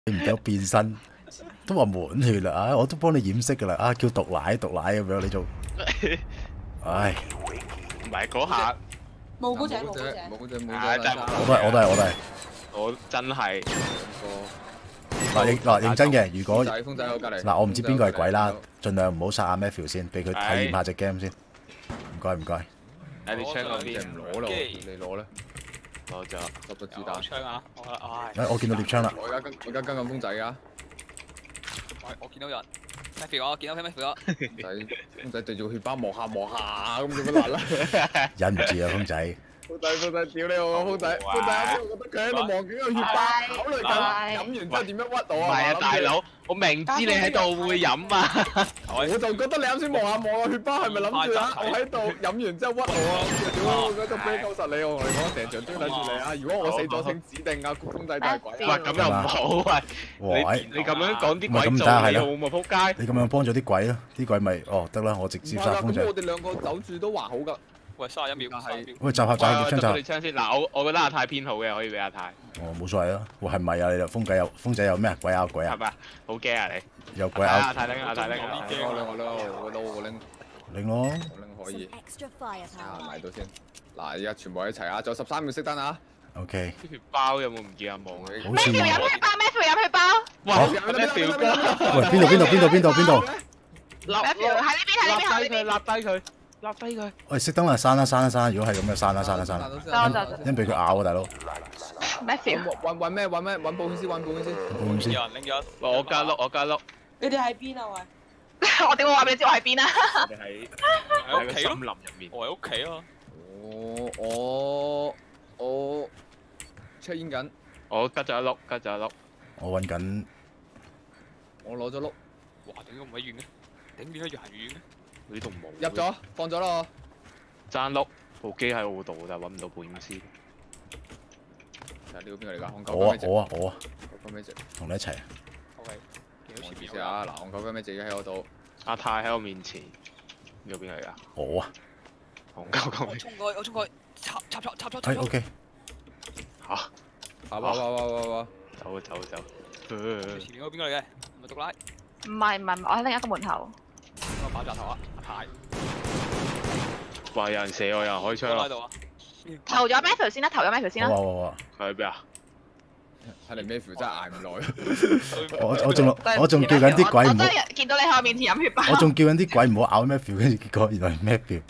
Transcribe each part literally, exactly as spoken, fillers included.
你唔俾我變身，都話滿血啦，啊，我都幫你掩飾噶啦，啊，叫毒奶毒奶咁樣你做，唉， 唔係嗰下冇姑姐， 冇姐，冇姐，冇姐， 啊真係我都係我都係我都係。 我真係嗱認嗱認真嘅，如果風仔喺我隔離， 嗱我唔知邊個係鬼啦，盡量唔好殺阿 Matthew 先，俾佢體驗下隻 game 先。唔該唔該。 喺你槍嗰邊唔攞啦，你攞咧， 攞咗十個子彈。 槍啊！我唉， 誒我見到獵槍啦。 我而家跟我而家跟緊風仔㗎。 我我見到人 ，Matthew 我見到 Matthew 啊！ 風仔風仔對住個血包望下望下咁做乜難啦？ 忍唔住啊，風仔。 風仔風仔，屌你我風仔風仔，我覺得佢喺度望緊個血包，考慮緊飲完之後點樣屈我啊？ 唔係啊，大佬，我明知你喺度會飲啊！ 我就覺得你啱先望下望個血包係咪諗住啊？我喺度飲完之後屈我啊！屌我嗰隻啤鳩實你，我同你講成場追睇住你啊！如果我死咗，請指定啊，風仔就係鬼。 喂，咁又唔好喂！你你咁樣講啲鬼做你好咪撲街？ 你咁樣幫咗啲鬼咯，啲鬼咪哦得啦，我直接殺風仔。 咁我哋兩個走住都還好㗎。 喂，三十一秒，三十秒。 喂，集合集合獵槍集合。 你槍先嗱，我我覺得阿泰偏好嘅，可以俾阿泰。 哦，冇所謂啊。喂，係咪啊？你就風仔有風仔有咩啊？鬼咬鬼啊？ 係咪啊？好驚啊你！ 有鬼咬。 阿泰拎阿泰拎啊！ 我拎我拎我拎我拎。 拎咯。 我拎可以。啊，埋到先。嗱，而家全部一齊啊！仲有十三秒熄燈啊 ！OK。 啲血包有冇唔見阿望嘅？ 好似冇。 飲血包，Matthew飲血包。 哇！咩條哥？ 喂，邊度邊度邊度邊度邊度？ 立喺呢邊喺呢邊喺呢邊。 立低佢，立低佢，立低佢。 喂，熄燈啦，閂啦閂啦閂！如果係咁嘅，閂啦閂啦閂啦。 得得因俾佢咬啊，大佬。 Matthew。 揾揾咩揾咩揾保險先揾保險先。 保險先。 有人拎咗。 我加碌，我加碌。 你哋喺邊啊？喂！ 我點會話俾你知我喺邊啊？ 我哋喺喺個森林入面。 我喺屋企咯。 我我我出煙緊。 我吉咗一碌，吉咗一碌。 我揾緊。 我攞咗碌。 哇！點解唔喺遠嘅？點點解越行越遠嘅？ 呢度冇。 入咗，放咗咯。 爭碌，部機喺我度，但係揾唔到保險絲。 睇下呢個邊個嚟㗎？ 我啊我啊我啊。 講咩啫？ 同你一齊啊。 OK。見到前面先啊！嗱，我講緊咩啫？喺我度。 阿泰喺我面前，呢個邊個嚟㗎？ 我啊。 紅鳩鳩。 我衝過去，我衝過去，插插插插插。 係 OK。 嚇！ 哇哇哇哇哇哇！ 走啊走啊走！ 前面嗰個邊個嚟嘅？唔係獨拉。 唔係唔係，我喺另一個門口。 個爆炸頭啊！阿泰。 哇！有人射我，有人開槍啦！ 投咗 Matthew 先啦，投咗 Matthew 先啦。 哇哇哇！ 佢喺邊啊？ 睇嚟 Matthew 真係捱唔耐。 我我仲我仲叫緊啲鬼唔好。 我真係見到你喺我面前飲血包。 我仲叫緊啲鬼唔好咬 Matthew，跟住結果原來係 Matthew。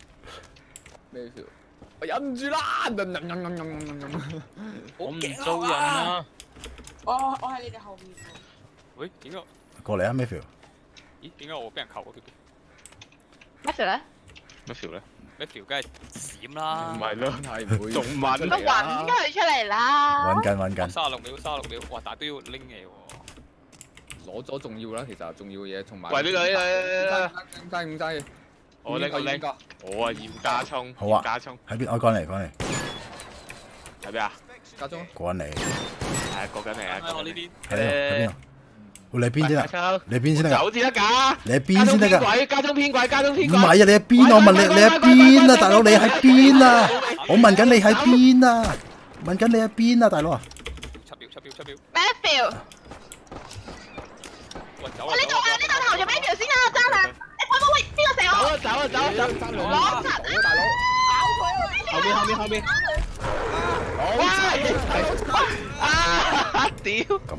Matthew，我忍唔住啦！ 我唔做人啊！ 我我喺你哋後面。 喂，點解？ 過嚟啊 Matthew！ 咦？點解我俾人扣嘅 ？Matthew 咧 ？Matthew 咧 ？Matthew 梗係閃啦！ 唔係咯， 係唔會。 仲問？ 都揾佢出嚟啦！ 揾緊揾緊。 三十六秒，三十六秒，哇！但係都要拎嘢喎。 攞咗重要啦，其實重要嘅嘢同埋。 喂，呢個呢個呢個。唔爭唔爭。 我呢個拎個。我啊，嚴加葱。 好啊。 加葱。 喺邊？我趕嚟趕嚟。 喺邊啊？ 加葱。 趕嚟。 係過緊嚟啊！ 我呢邊。 喺邊喺邊啊？你邊先啊？你邊先得㗎？ 走先得㗎！ 你喺邊先得㗎？ 鬼，家中偏鬼，家中偏鬼。 唔係啊！你喺邊？我問你，你喺邊啊？大佬，你喺邊啊？我問緊你喺邊啊？問緊你喺邊啊？大佬啊！ 七秒，七秒，七秒。 Matthew。 喂，走我呢度啊！呢度投咗 Matthew 先啊！爭兩。喂喂喂，邊個射我？ 走啊走啊走啊走！ 攞實大佬。 搞佢！ 後面後面後面。哇！啊！屌！ 咁。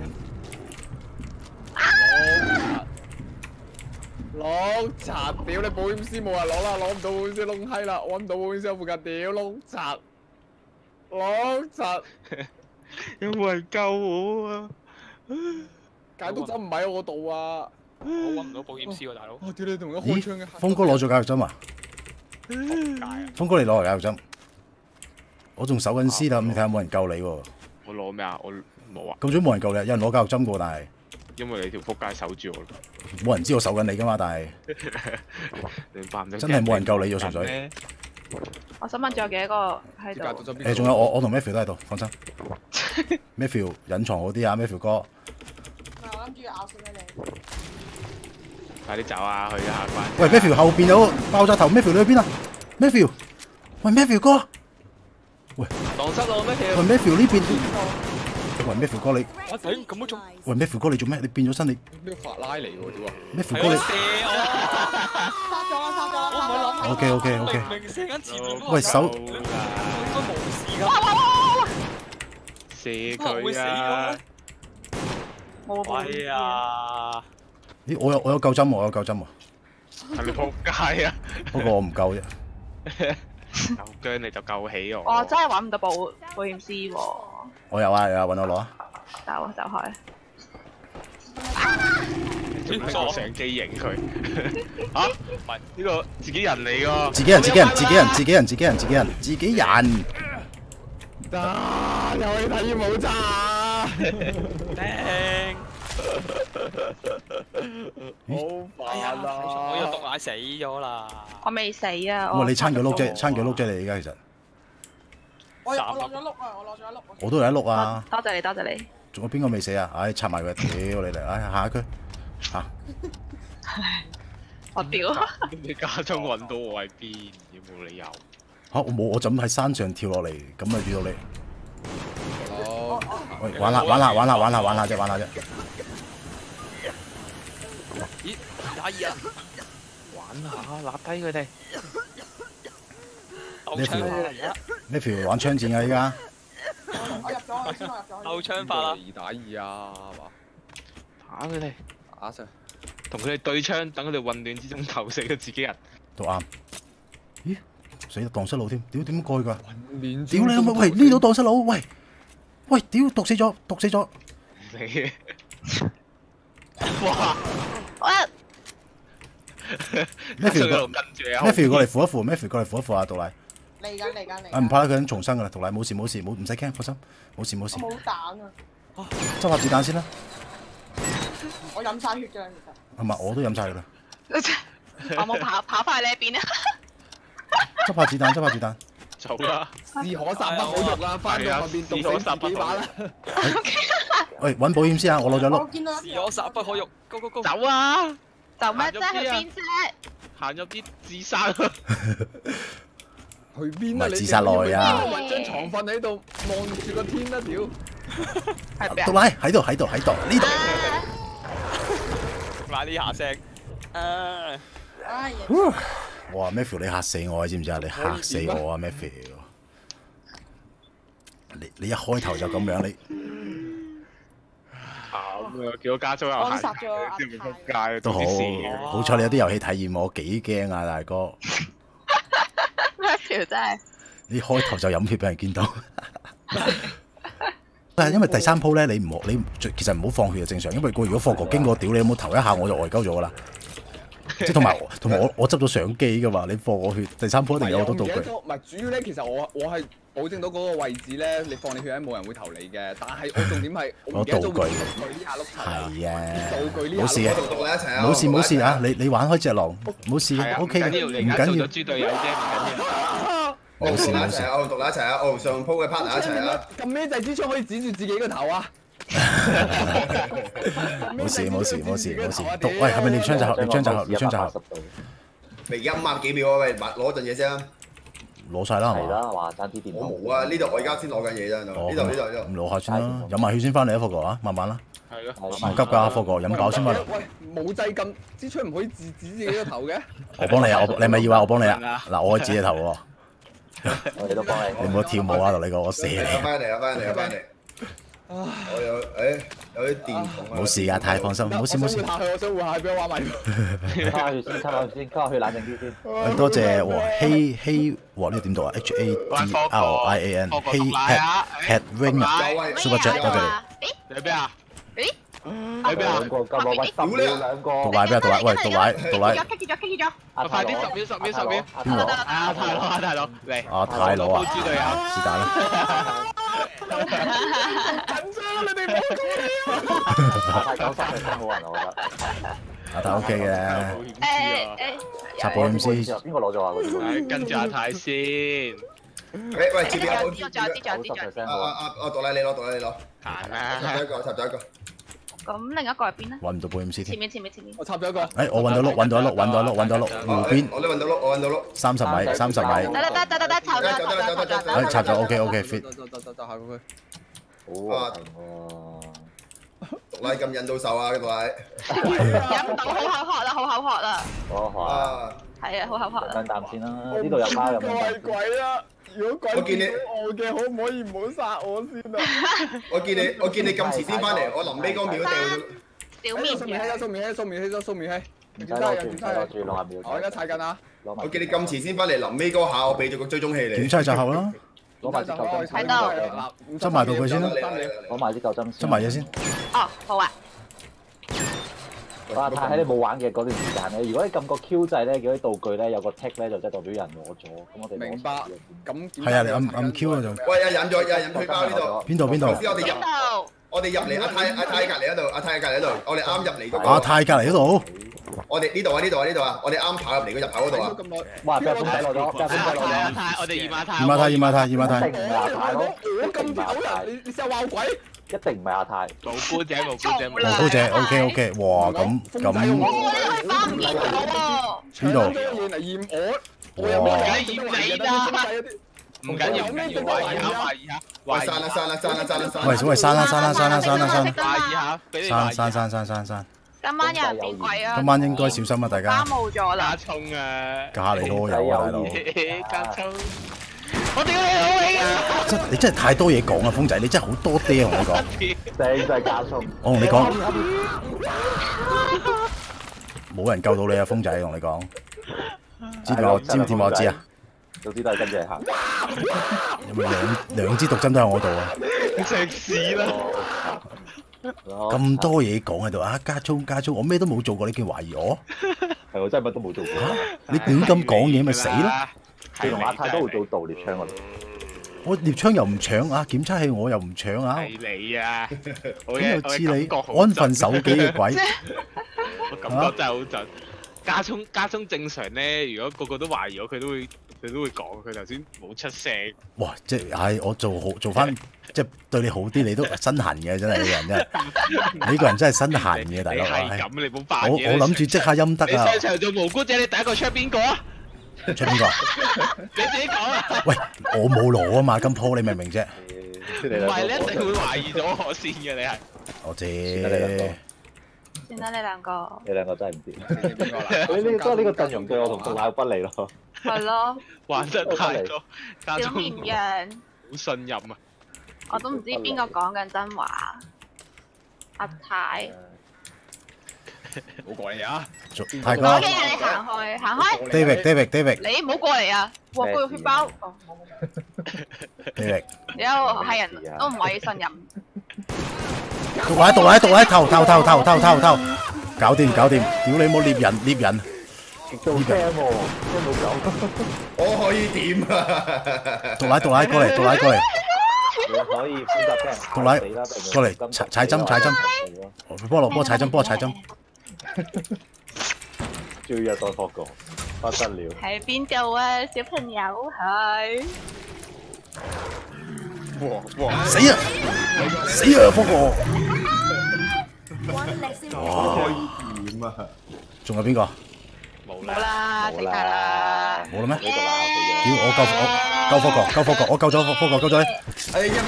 攞柒！屌你保險絲冇人攞啦，攞唔到保險絲窿閪啦，我揾唔到保險絲喺附近，屌窿柒！攞柒！ 有冇人救我啊？ 解毒針唔喺我度啊！ 我揾唔到保險絲喎，大佬。 我屌你同一開槍嘅。 峰哥攞咗解藥針啊！峰哥你攞嚟解藥針，我仲守緊屍啦，咁你睇下有冇人救你喎？ 我攞咩啊？我冇啊。 咁早冇人救你，有人攞解藥針過，但係。 因為你條撲街守住我咯， 冇人知我守緊你噶嘛，但係真係冇人救你咗純粹。 我想問仲有幾多個喺度？ 誒，仲有我我同 Matthew 都喺度，放心。Matthew 隱藏好啲啊 ，Matthew 哥。 我諗住咬死你。 快啲走啊！去下關。 喂 ，Matthew 後邊有爆炸頭 ，Matthew 你去邊啊 ？Matthew，喂 Matthew 哥，喂， 蕩失路 Matthew。 喂 Matthew 呢邊。 喂 Matthew 哥你， 我頂咁都中。 喂 Matthew 哥你做咩？你變咗身你咩法拉嚟喎？屌啊 Matthew 哥你射我。 殺咗啦，殺咗啦，殺咗啦。 ，OK OK OK。 明明射緊前面嗰個。 喂手， 應該冇事㗎。 哇哇哇哇哇！ 射會死佢啊！ 冇冇喂啊！ 咦我有我有救針喎，我有救針喎， 係咪仆街啊？ 不過我唔夠啫。 夠姜你就夠起我。 我真係揾唔到保保險絲喎， 我有啊有啊，揾我攞啊！ 走啊走開！ 做咩個相機影佢？嚇，唔係呢個自己人嚟㗎。 自己人自己人自己人自己人自己人自己人自己人。 啊！又去睇冇咋？ 頂！ 好煩啊！ 我有毒奶死咗啦！ 我未死啊！ 咁啊你撐幾碌啫？撐幾碌啫你而家其實。 我我攞咗碌啊！我攞咗一碌。 我都有一碌啊！ 多謝你，多謝你。 仲有邊個未死啊？唉，插埋佢，屌你嚟！唉，下一區嚇。 我屌！ 你家中揾到我喺邊？有冇理由？ 嚇我冇，我就咁喺山上跳落嚟，咁咪遇到你。 好， 喂，玩下玩下玩下玩下玩下啫，玩下啫。 咦？打二啊！ 玩下，揦低佢哋。 鬥槍法而家。 呢條玩槍戰啊！依家。 我入咗，我先我入咗。 鬥槍法啦！ 二打二啊，係嘛？ 打佢哋， 打上。 同佢哋對槍，等佢哋混亂之中投死咗自己人。 都啱。咦？死啦！蕩失路添，屌點過去㗎？ 連屌你老母！喂，呢度蕩失路，喂喂，屌毒死咗，毒死咗！ 你哇！ 我 Matthew 喺度跟住啊 Matthew 過嚟扶一扶 ，Matthew 過嚟扶一扶啊！毒奶。 嚟緊嚟緊嚟緊。 啊唔怕啦，佢已經重生㗎啦，毒奶冇事冇事，冇唔使驚，放心，冇事冇事。 我冇彈啊！ 執下子彈先啦。 我飲晒血㗎，其實。 係咪？我都飲晒㗎啦。 我冇跑跑翻去呢一邊啊！ 執下子彈，執下子彈。 走啦！ 是可殺不可辱啊！翻到後邊毒死自己把啦。 喂，揾保險先啊！我攞咗碌。 我見到是可殺不可辱，Go Go Go！ 走啊！ 就咩啫？去邊啫？ 行入啲自殺。 去邊啊？ 唔係自殺來啊！ 揾張床瞓喺度，望住個天啦，屌！ 係邊啊？ 毒奶喺度喺度喺度呢度。 買呢下聲。啊！ 唉， 哇 Matthew 你嚇死我，知唔知啊？你嚇死我啊 Matthew！你你一開頭就咁樣，你咁啊！叫我加州又我行， 殺咗阿知唔知仆泰。 街？ 都好好彩你有啲遊戲體驗，我幾驚啊大哥！ 咩條真係？ 你開頭就飲血俾人見到。但係因為第三鋪咧，你唔好你其實唔好放血就正常，因為個如果霍哥經過屌你有冇頭一下我就呆鳩咗噶啦。即係同埋同埋我我執咗相機噶嘛，你放我血第三鋪一定有好多道具。 唔係主要咧，其實我我係保證到嗰個位置咧，你放你血咧冇人會投你嘅。但係我重點係我唔記得咗道具呢下碌柒啊！ 係啊， 道具呢下冇事嘅， 同你一齊啊！ 冇事冇事啊！你你玩開隻狼冇事係啊 ，O K 嘅，唔唔緊要， 緊要做咗。豬隊友啫，唔緊要。 我冇事冇事同你一齊啊！我同你一齊啊！我同上鋪嘅 partner 一齊啊！ 咁咩掣支槍可以指住自己個頭啊？ 冇事冇事冇事冇事。毒喂係咪你槍就合？你槍就合？你槍就合？ 未一萬幾秒啊！喂，攞陣嘢先啊！ 攞晒啦係嘛？ 係啦，話爭啲電我冇啊！呢度我而家先攞緊嘢啫，呢哦度呢度呢咁度。 攞下先啦，飲埋血先翻嚟啊，霍哥啊，慢慢啦， 係咯。 唔急㗎，霍哥飲飽先翻嚟。 喂，冇掣撳支槍唔可以指指自己個頭嘅？ 我幫你啊，我你係咪要啊？我幫你啊！嗱，我可以指你頭喎。 我哋都幫你。 你唔好跳舞啊！同你講，我射你。 翻嚟啊！翻嚟啊！翻嚟！我有誒有啲電筒啊！ 冇事㗎，太放心，冇事冇事。 我想換下去，我想換下去，俾我玩埋。 吸下血先，吸下血先，吸下血冷靜啲先。 誒多謝哇希希哇呢個點讀啊？H A D R I A N 希 head head ring 啊，super chat 多謝你。 你喺邊啊？ 咦？ 喺邊啊？ 兩個夠我喂十秒兩個。 毒奶邊啊？毒奶喂毒奶毒奶。 棘住咗，棘住咗。 阿快啲十秒十秒十秒。 邊個？ 啊太佬啊太佬嚟。 啊太佬啊！ 豬隊友。 是但啦。 緊張，你哋唔好講阿泰九三係真好人，我覺得。 阿泰 OK 嘅。 誒誒。 插保險絲。 邊個攞咗啊？嗰啲跟住阿泰先。 喂喂，接邊啊？ 仲有啲，仲有啲，仲有啲，仲有啲。 啊啊啊！我獨你攞，獨你攞。 行插咗啦。 一個，插咗一個。 咁另一個係邊咧？ 揾唔到保險絲添。 前面，前面，前面。 我插咗一個。 誒我揾到碌，揾到一碌，揾到一碌，揾到一碌，湖邊我都揾到碌，我揾到碌。 三十米，三十米。 得得得得得得，插咗，插咗，插咗。 誒插咗 OK OK fit。 就就就就下個區。 好平喎。 獨拉咁引到手啊！獨拉。 飲到好口渴啦，好口渴啦。 好啊。 啊！ 係啊，好口渴啦。 等啖先啦，呢度有包有個係鬼啊！如果鬼我見你我嘅，可唔可以唔好殺我先啊？ 我見你我見你咁遲先翻嚟，我臨尾嗰秒掉咗。 小面送面氣啦，送面氣，送面氣咗，送面氣。 唔使攞住，唔使攞住，六十秒。 我而家踩緊啊！ 攞埋。 我見你咁遲先翻嚟，臨尾嗰下我俾咗個追蹤器你。 檢測就後啦， 攞埋支舊針喺度先。 執埋到佢先啦， 攞埋支舊針先。 執埋嘢先。 哦，好啊。 阿泰喺你冇玩嘅嗰段時間咧，如果你撳個 Q 掣咧，嗰啲道具咧有個 tick 咧，就即係代表有人攞咗。咁我哋明白。咁係啊，你按按 Q 啊就。 喂，有引咗，有引退包呢度。 邊度邊度？ 頭先我哋入， 邊度？ 我哋入嚟阿泰阿泰隔離嗰度，阿泰隔離嗰度，我哋啱入嚟嗰個。 阿泰隔離嗰度。 我哋呢度啊，呢度啊，呢度啊，我哋啱跑入嚟個入口嗰度啊。 哇！俾人封仔落咗，俾人封仔落咗。 太，我哋二馬太。 二馬太，二馬太，二馬太。 一定唔係阿泰咯， 我咁到人，你你成日話鬼？ 一定唔係阿泰。 無辜者，無辜者，無無辜者，OK OK，哇咁咁。 我喺包面度喎。 呢度。 嘢嚟驗我，我有咩驗你啦？唔緊要，唔緊要，懷疑下，懷疑下。 喂，散啦散啦散啦散啦散。 喂，喂，刪啦刪啦刪啦刪啦刪。 懷疑下，俾你刪刪刪刪刪刪。 今晚有人變鬼啊！ 今晚應該小心啊，大家。 花冇咗啦。 加葱啊！ 加你都有啊，大佬。 加葱。我屌你老味啊！ 真你真係太多嘢講啊，風仔，你真係好多爹，我同你講。 正就係加葱。 我同你講，冇人救到你啊，風仔，同你講。知唔知唔知我知啊？ 總之都係跟住嚟行。 有冇兩兩支毒針都喺我度啊？ 食屎啦！ 咁多嘢講喺度啊！加葱加葱，我咩都冇做過，你竟然懷疑我？ 係我真係乜都冇做過。 你亂咁講嘢咪死咯！ 你同阿泰都會做盜獵槍嗰度。 我獵槍又唔搶啊，檢測器我又唔搶啊！ 係你啊！ 邊度知你安分守己嘅鬼？ 我感覺真係好準。加葱加葱正常咧，如果個個都懷疑我，佢都會佢都會講。佢頭先冇出聲。 哇！即係唉，我做好做翻，即係對你好啲，你都身痕嘅真係呢個人真係。你呢個人真係身痕嘅大佬。 你係咁，你冇扮我嘢。 我諗住即刻陰德啊！ 你上場做無辜者，你第一個出邊個啊？ 出邊個？ 你自己講啊！ 喂，我冇攞啊嘛，金鋪你明唔明啫？ 唔係，你一定會懷疑咗我先嘅，你係。 我知。 算啦，你兩個。 你兩個真係唔知。佢呢個呢個陣容對我同杜奶不利咯。 係咯。 玩得太多，加小葱綿羊。 好信任啊！ 我都唔知邊個講緊真話。阿泰。 冇過嚟啊！ 泰哥。 我驚你行開，行開。 David，David，David。 你唔好過嚟啊！哇，嗰個血包。 David。 有係人都唔可以信任。 毒奶毒奶毒奶頭頭頭頭頭頭頭，搞掂搞掂，屌你冇獵人獵人， 做 cam 喎，都冇講。 我可以點啊？ 毒奶毒奶過嚟，毒奶過嚟， 你可以選擇聽。 毒奶過嚟踩踩針踩針，幫我落波踩針，幫我踩針。 最日再學過，不得了。 喺邊度啊，小朋友係？ 死啊！死啊！福哥！ 哇！點啊？ 仲有邊個？ 冇啦，食晒啦。 冇啦咩？屌！我救我救福哥，救福哥，我救咗福哥，救咗你。 哎呀！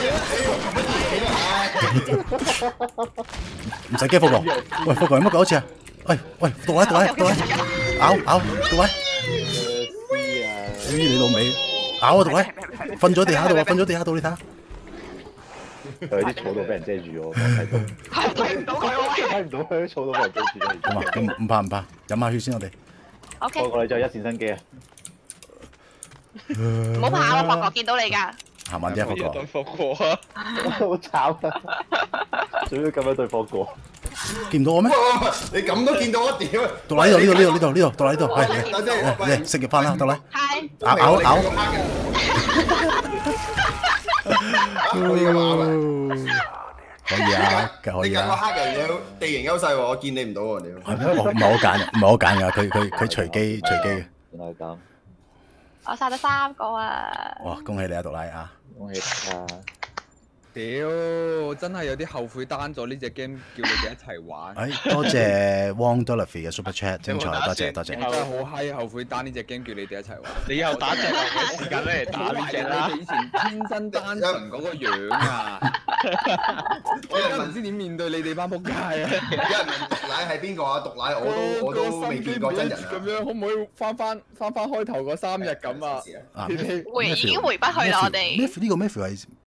唔使驚福哥。喂，福哥有乜搞事啊？喂喂，毒奶毒奶毒奶，咬咬毒奶。你老味！咬啊毒奶！瞓咗地下度啊！瞓咗地下度，你睇下。 佢啲草度俾人遮住咗，睇到。 睇唔到佢喎。 睇唔到佢啲草度俾人遮住咗。 咁啊，咁唔怕唔怕，飲下血先我哋。 O K。 我哋就一線生機啊！ 唔好怕啊，博哥見到你㗎。 行慢啲啊，福哥。 對霍哥啊！ 好慘啊！仲要咁樣對霍哥。 見唔到我咩？ 你咁都見到我屌！ 毒奶呢度呢度呢度呢度呢度，毒奶呢度係，嚟食肉飯啦，毒奶。 係。 咬咬咬。可以啊，可以你揀個啊。 黑人有地形優勢喎，我見你唔到喎，屌！ 係咩？我唔係我揀，唔係我揀㗎，佢佢佢隨機隨機嘅。 原來係咁。 我殺咗三個啊！ 哇！恭喜你啊，毒奶啊！ 恭喜啊！ 屌，真係有啲後悔單咗呢隻 game，叫你哋一齊玩。 誒，多謝 Wong Dolphy 嘅 Super Chat，精彩，多謝多謝。 我真係好閪後悔單呢隻 game，叫你哋一齊玩。 你以後打隻嘅時間咧嚟打呢隻啦。 你哋以前天真單純嗰個樣啊！ 我而家唔知點面對你哋班仆街啊！ 有人問毒奶係邊個啊？毒奶我都我都未見過真人啊！ 咁樣可唔可以翻翻翻翻開頭嗰三日咁啊？ 回已經回不去啦，我哋。 呢個 Matthew 係